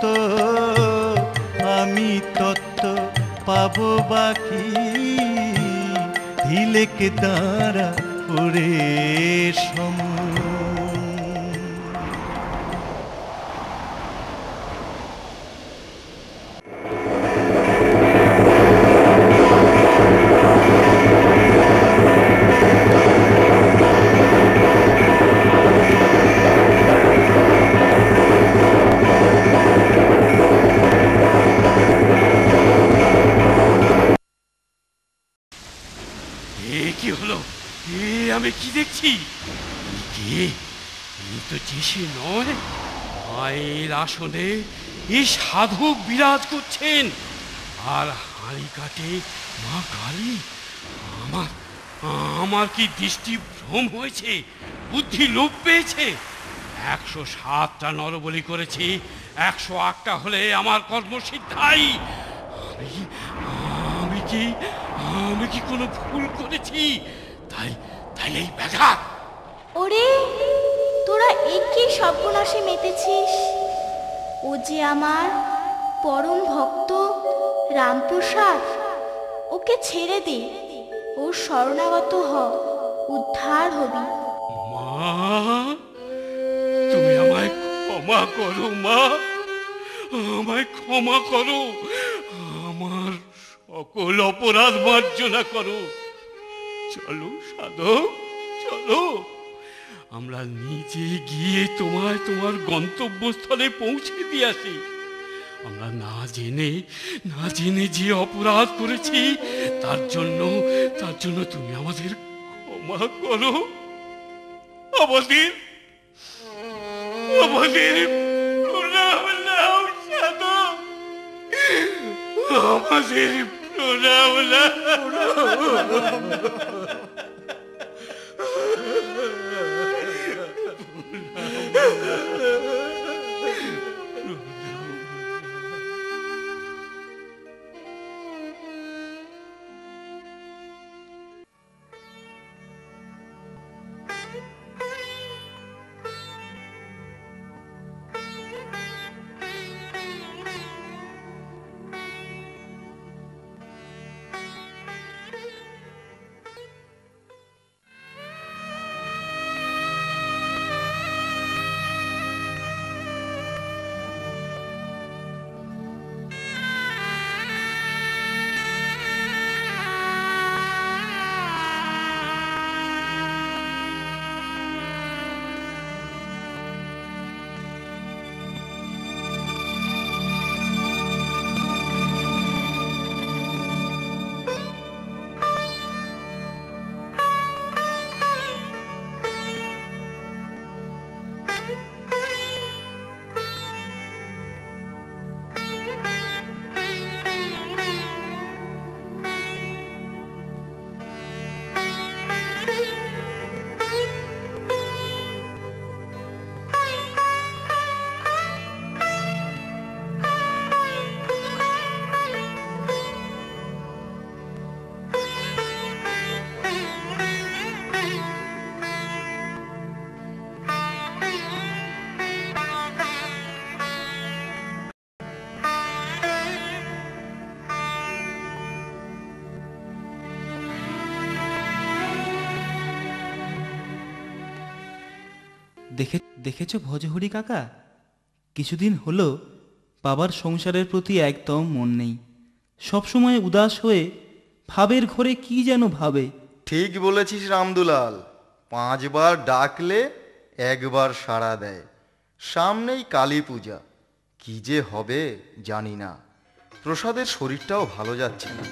আমি তত্ত্ব পাবো বাকি তিলেক দ্বারা ওরে সমন। কি হলো? আমি কি দেখছি? কে? তো যে সে নয়, মায়ের আসনে এই সাধক বিরাজ করছেন আর হাঁড়ি কাটে মা কালী। আমার কি দৃষ্টি ভ্রম হয়েছে? বুদ্ধি লোপ পেয়েছে? 107টা নরবলি করেছি, 108টা হলে আমার কর্মসিদ্ধাই। আমি কি কোনো ভুল করেছি? তাই এই ব্যাঘাত। ওরে তোরা একই সর্বনাশে মেতেছিস। ও যে আমার পরম ভক্ত রামপ্রসাদ, ওকে ছেড়ে দে, ওর শরণাগত হ, উদ্ধার হবি। মা, তুমি আমায় ক্ষমা করো মা, আমায় ক্ষমা করো, আমার সকল অপরাধ মার্জনা করো। চলো সাধক, চলো আমরা নিজে গিয়ে তোমার গন্তব্যস্থলে পৌঁছে দিয়ে আসি। আমরা না জেনে যে অপরাধ করেছি তার জন্য তুমি আমাদের ক্ষমা করো। আমাদের প্রণাম নাও সাধক, আমাদের প্রণাম নাও। দেখেছো ভজহরি কাকা, কিছুদিন হলো বাবার সংসারের প্রতি একদম মন নেই। সবসময় উদাস হয়ে ভাবের ঘরে কি যেন ভাবে। ঠিক বলেছিস রামদুলাল, 5 বার ডাকলে 1 বার সাড়া দেয়। সামনেই কালী পূজা, কি যে হবে জানি না। প্রসাদের শরীরটাও ভালো যাচ্ছে না।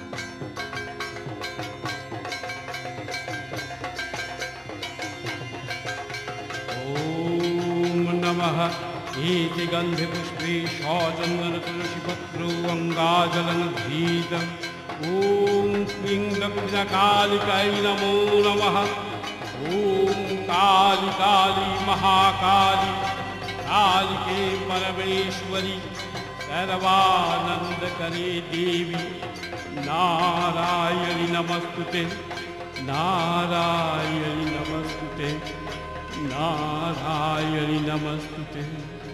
ওম নমঃ ইতি গন্ধে পুষ্পে সচন্দন তুলসী পত্র অঙ্গাজলং ধীতম। ওম ক্লীং দক্ষিণকালিকায় নমো নমঃ। ওম কালী কালী মহাকালী कालिके परमेश्वरी सर्वानंद करे देवी नारायणी नमस्तुते नारायणी नमस्तुते नारायणी नमस्तुते।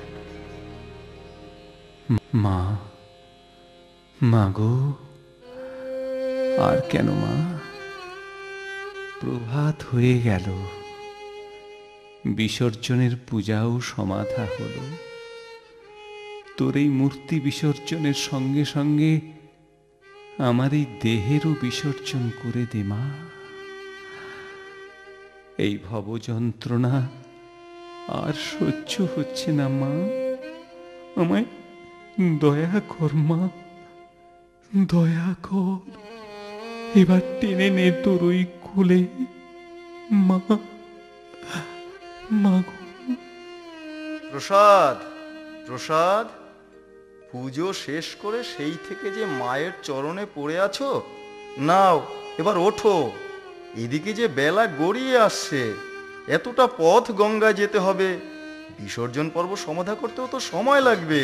মা, মা গো, আর কেন মা? প্রভাত হয়ে গেল, বিসর্জনের পূজাও সমাধা হলো। তোর এই মূর্তি বিসর্জনের সঙ্গে সঙ্গে আমার এই দেহেরও বিসর্জন করে দে মা। এই ভব যন্ত্রণা আর সহ্য হচ্ছে না মা, আমায় দয়া কর মা, দয়া কর। এবার টেনে নে তোর ওই কোলে মা। প্রসাদ, প্রসাদ, পুজো শেষ করে সেই থেকে যে মায়ের চরণে পড়ে আছো, নাও এবার ওঠো। এদিকে যে বেলা গড়িয়ে আসছে, এতটা পথ গঙ্গা যেতে হবে, বিসর্জন পর্ব সমাধা করতেও তো সময় লাগবে।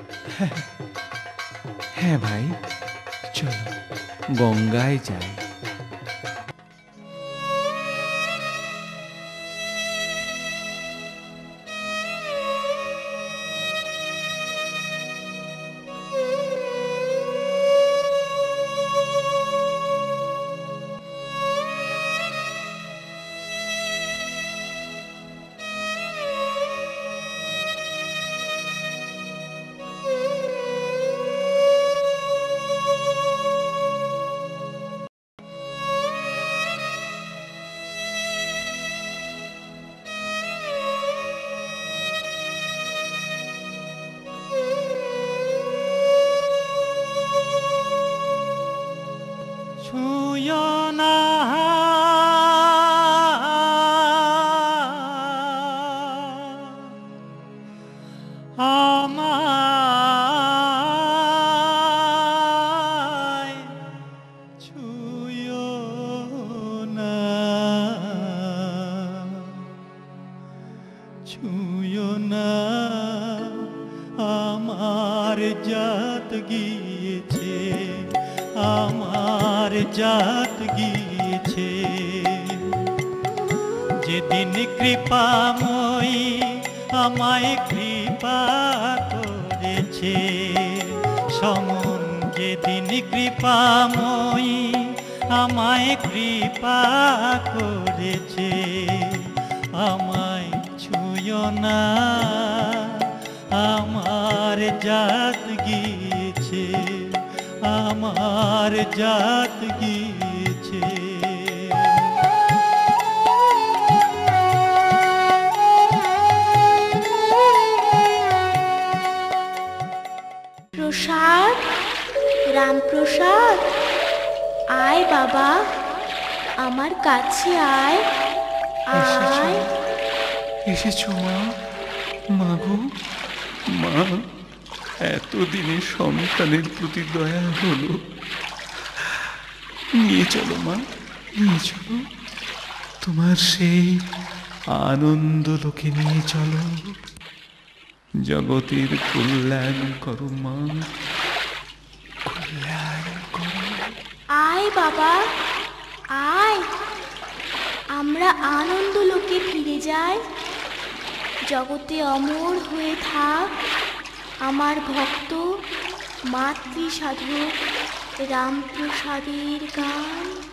হ্যাঁ ভাই, চলো গঙ্গায় যাই। জাত গিয়েছে যেদিন কৃপাময়ী আমায় কৃপা করেছে, সমন যেদিন কৃপাময়ী আমায় কৃপা করেছে। আমায় ছুঁয়ো না, আমার জাত গিয়েছে, আমার জাত গিয়েছে। প্রসাদ, রামপ্রসাদ, আয় বাবা, আমার কাছে আয়, আয়। এসেছো মা? মাগো, মা, এতদিনে সন্তানের প্রতি দয়া হলো। নিয়ে চলো মা, নিয়ে চলো, তোমার সেই আনন্দ লোকে নিয়ে চলো। জগতের কল্যাণ করো মা, কল্যাণ করো। আয় বাবা, আয়, আমরা আনন্দ লোকে ফিরে যাই। জগতে অমর হয়ে থাক আমার ভক্ত মাতৃ সাধক রামপ্রসাদের গান।